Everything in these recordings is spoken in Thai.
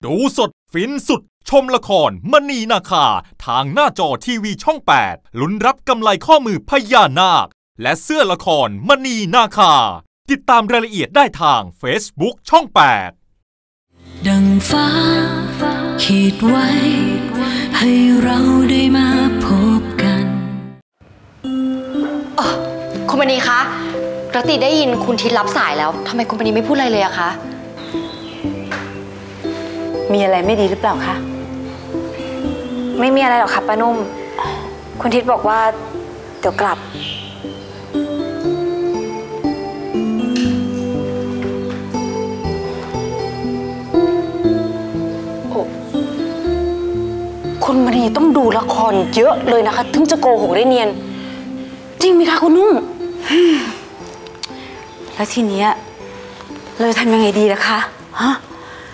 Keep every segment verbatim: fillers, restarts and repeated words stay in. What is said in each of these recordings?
ดูสดฟินสุดชมละครมณีนาคาทางหน้าจอทีวีช่องแปดลุ้นรับกำไลข้อมือพญานาคและเสื้อละครมณีนาคาติดตามรายละเอียดได้ทาง Facebook ช่องแปดดังฟ้าขีดไว้ให้เราได้มาพบกันอ๋อคุณมณีคะรัตติได้ยินคุณทิศรับสายแล้วทำไมคุณมณีไม่พูดอะไรเลยอะคะมีอะไรไม่ดีหรือเปล่าคะไม่มีอะไรหรอกค่ะป้านุ่มคุณทิศบอกว่าเดี๋ยวกลับคุณมณีต้องดูละครเยอะเลยนะคะถึงจะโกหกได้เนียนจริงไหมคะคุณนุ่มแล้วทีนี้เราจะทำยังไงดีล่ะคะฮะ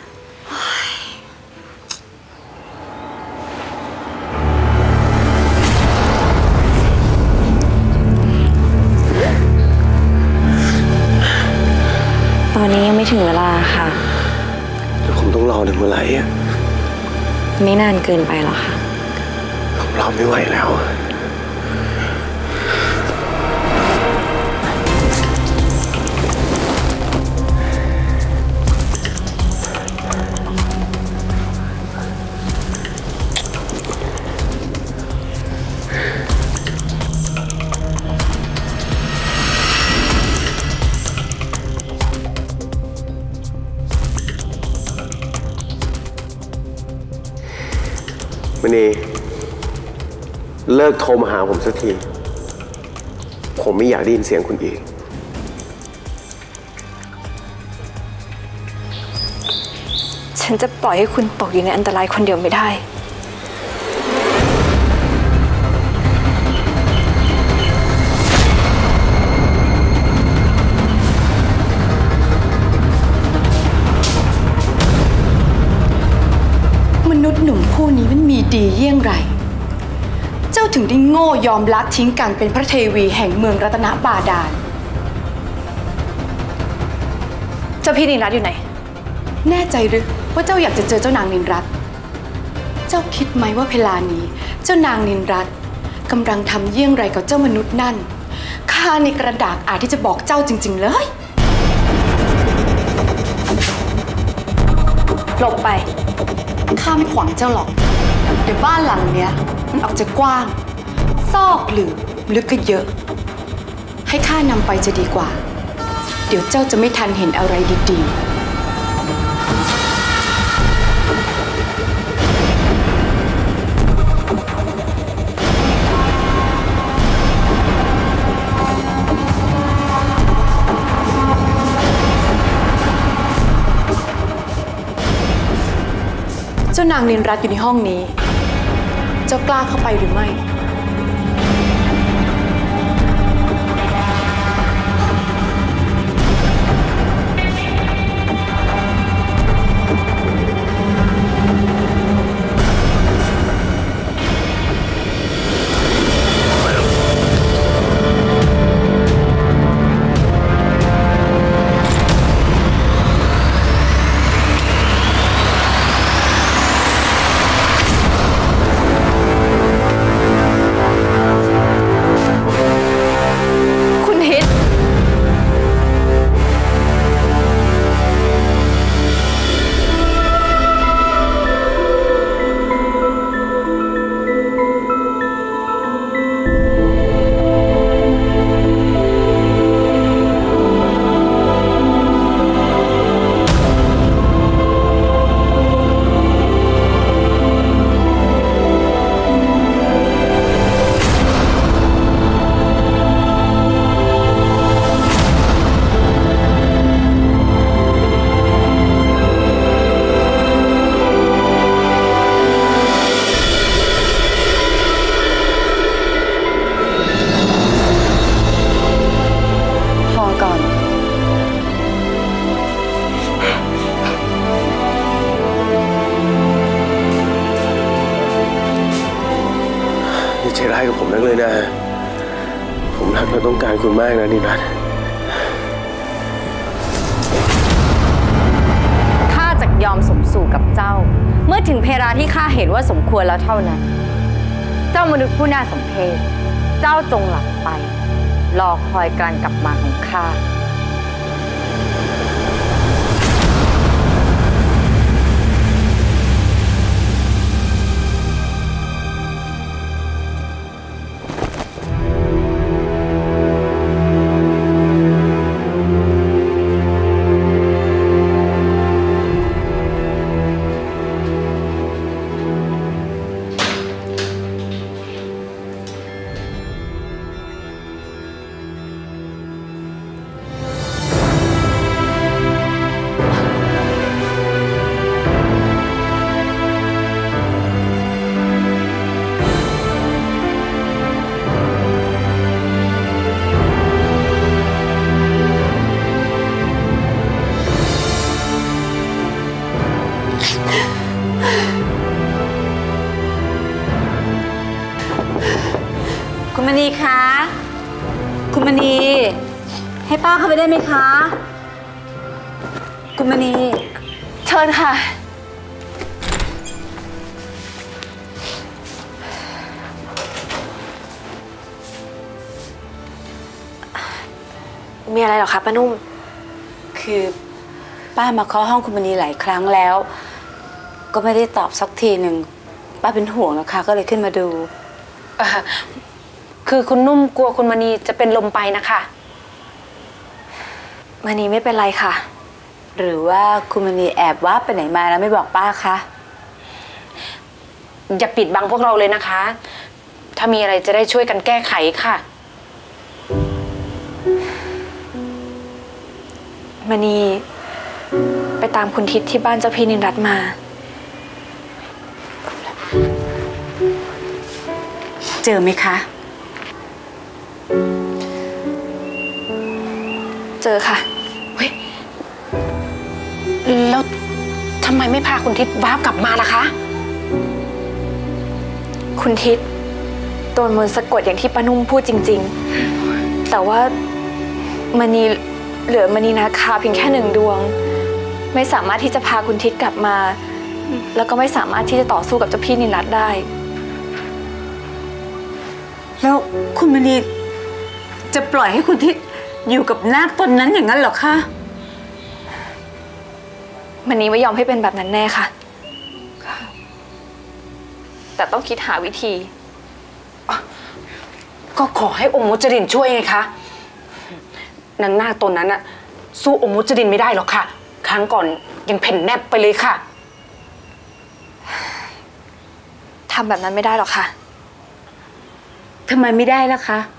ตอนนี้ยังไม่ถึงเวลาค่ะแล้วผมต้องรอถึงเมื่อไหร่อ่ะไม่นานเกินไปหรอกค่ะผมรอไม่ไหวแล้วมณีเลิกโทรมาหาผมสักทีผมไม่อยากได้ยินเสียงคุณอีกฉันจะปล่อยให้คุณตกอยู่ในอันตรายคนเดียวไม่ได้มนุษย์หนุ่มผู้นี้มันมีดีเยี่ยงไรเจ้าถึงได้โง่ยอมละทิ้งกันเป็นพระเทวีแห่งเมืองรัตนบาดาลเจ้าพี่นินรัตน์อยู่ไหนแน่ใจหรือว่าเจ้าอยากจะเจอเจ้านางนินรัตน์เจ้าคิดไหมว่าเวลานี้เจ้านางนินรัตน์กำลังทำเยี่ยงไรกับเจ้ามนุษย์นั่นข้าในกระดาษอาจที่จะบอกเจ้าจริงๆเลยหลบไปข้าไม่ขวางเจ้าหรอกเดี๋ยวบ้านหลังเนี้ยมันออกจะกว้างซอกหรือลึกก็เยอะให้ข้านำไปจะดีกว่าเดี๋ยวเจ้าจะไม่ทันเห็นอะไรดีๆเจ้านางนินรัตน์อยู่ในห้องนี้เจ้ากล้าเข้าไปหรือไม่ใช้ร้ายกับผมนักเลยนะผมรักและต้องการคุณมากนะนิรัตน์ข้าจะยอมสมสู่กับเจ้าลาที่ข้าเห็นว่าสมควรแล้วเท่านั้นเจ้ามนุษย์ผู้น่าสมเพชเจ้าจงหลับไปรอคอยการกลับมาของข้าคุณมณีคะคุณมณีให้ป้าเข้าไปได้ไหมคะคุณมณีเชิญค่ะมีอะไรหรอคะป้านุ่มคือป้ามาเคาะห้องคุณมณีหลายครั้งแล้วก็ไม่ได้ตอบสักทีหนึ่งป้าเป็นห่วงนะคะก็เลยขึ้นมาดูคือคุณนุ่มกลัวคุณมณีจะเป็นลมไปนะคะมณีไม่เป็นไรค่ะหรือว่าคุณมณีแอบว่าไปไหนมาแล้วไม่บอกป้าคะอย่าปิดบังพวกเราเลยนะคะถ้ามีอะไรจะได้ช่วยกันแก้ไขค่ะมณีไปตามคุณทิศที่บ้านเจ้าพี่นินรัตน์มาเจอไหมคะเจอค่ะเฮ้ยแล้วทำไมไม่พาคุณทิศว้าบกลับมาล่ะคะคุณทิศโดนมนต์สะกดอย่างที่ป้านุ่มพูดจริงๆแต่ว่ามณีเหลือมณีนาคาเพียงแค่หนึ่งดวงไม่สามารถที่จะพาคุณทิศกลับมาแล้วก็ไม่สามารถที่จะต่อสู้กับเจ้าพี่นินรัตน์ได้แล้วคุณมณีจะปล่อยให้คุณทิศอยู่กับนาคตนนั้นอย่างนั้นเหรอคะมณีไม่ยอมให้เป็นแบบนั้นแน่ค่ะแต่ต้องคิดหาวิธีก็ขอให้องค์มุจรินช่วยไงคะนางนาคตนนั้นอะสู้องค์มุจรินไม่ได้หรอกค่ะครั้งก่อนยังเพ่นแนบไปเลยค่ะทำแบบนั้นไม่ได้หรอกค่ะทำไมไม่ได้ล่ะคะ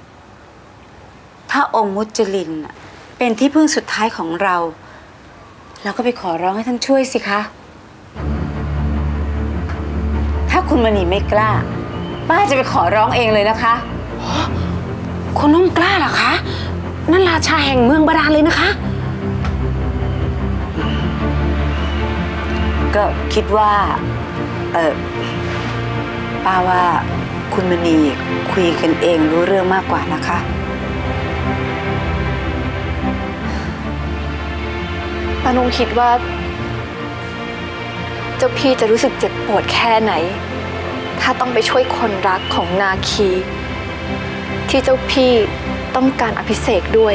ถ้าองค์มุจลินเป็นที่พึ่งสุดท้ายของเราเราก็ไปขอร้องให้ท่านช่วยสิคะถ้าคุณมณีไม่กล้าป้าจะไปขอร้องเองเลยนะคะคุณนุ่มกล้าเหรอคะนั่นราชาแห่งเมืองบาดาลเลยนะคะก็คิดว่าเออป้าว่าคุณมณีคุยกันเองรู้เรื่องมากกว่านะคะป้านุ่มคิดว่าเจ้าพี่จะรู้สึกเจ็บปวดแค่ไหนถ้าต้องไปช่วยคนรักของนาคีที่เจ้าพี่ต้องการอภิเษกด้วย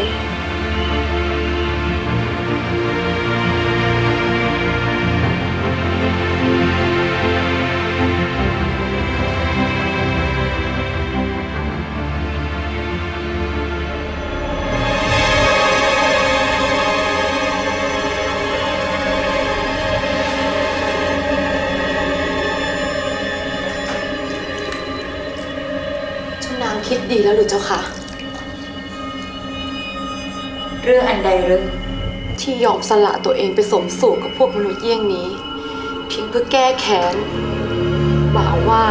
คิดดีแล้วหรือเจ้าค่ะเรื่องอันใดหรือที่ยอมสละตัวเองไปสมสู่กับพวกมนุษย์เยี่ยงนี้เพียงเพื่อแก้แค้นบ่าว่า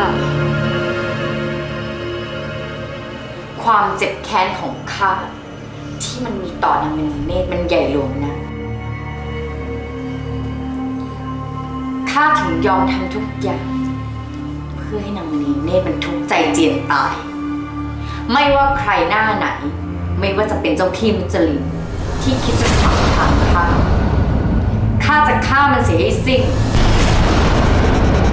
ความเจ็บแค้นของข้าที่มันมีต่อนางมณีเนตรมันใหญ่หลวงนะข้าถึงยอมทำทุกอย่างเพื่อให้นางมณีเนตรมันทุกข์ใจเจียนตายไม่ว่าใครหน้าไหนไม่ว่าจะเป็นเจ้าพี่มุจลินที่คิดจะขับทางข้าข้าจะฆ่ามันเสียให้สิ้น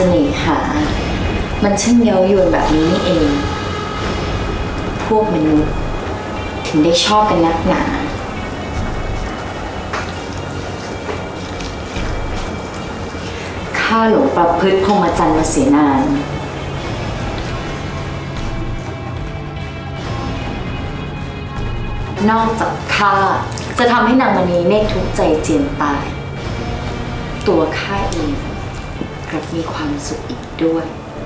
น่หามันช่างเย้ายวนแบบนี้นี่เอง พวกมนุษย์ถึงได้ชอบกันนักหนาข้าหลงประพฤติพรหมจรรย์มาเสียนานนอกจากข้าจะทำให้นางมณีเนตรทุกข์ใจเจียนตายตัวข้าเองกลับมีความสุขอีกด้วย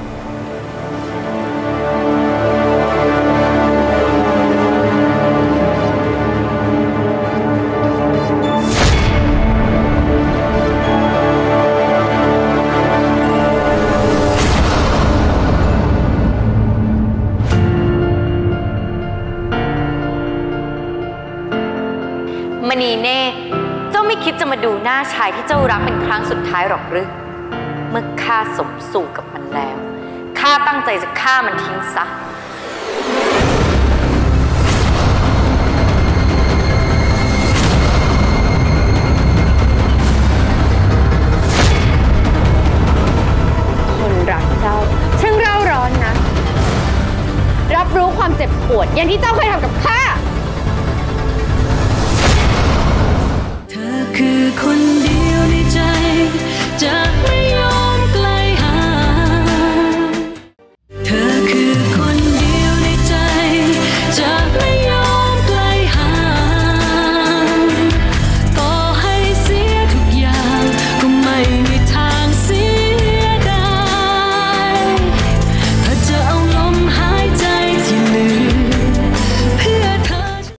มณีเนตรเจ้าไม่คิดจะมาดูหน้าชายที่เจ้ารักเป็นครั้งสุดท้ายหรอกหรือเมื่อข้าสมสู่กับมันแล้วข้าตั้งใจจะฆ่ามันทิ้งซะคนรักเจ้าช่างเร่าร้อนนะรับรู้ความเจ็บปวดอย่างที่เจ้าเคยทำกับข้า